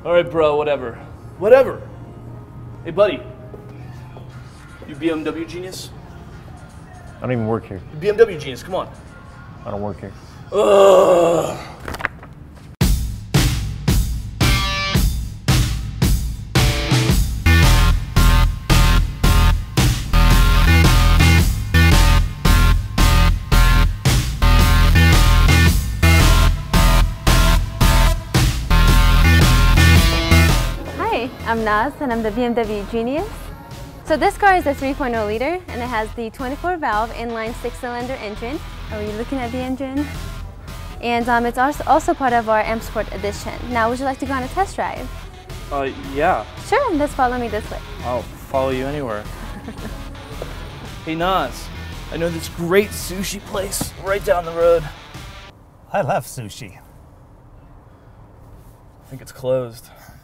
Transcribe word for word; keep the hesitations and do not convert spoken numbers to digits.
All right, bro, whatever. Whatever. Hey, buddy. You B M W genius? I don't even work here. You B M W genius, come on. I don't work here. Ugh. Hi, I'm Naz and I'm the B M W Genius. So this car is a three point oh liter and it has the twenty-four valve inline six cylinder engine. Are you looking at the engine? And um, it's also also part of our M Sport edition. Now would you like to go on a test drive? Uh, yeah. Sure, let's follow me this way. I'll follow you anywhere. Hey, Naz. I know this great sushi place right down the road. I love sushi. I think it's closed.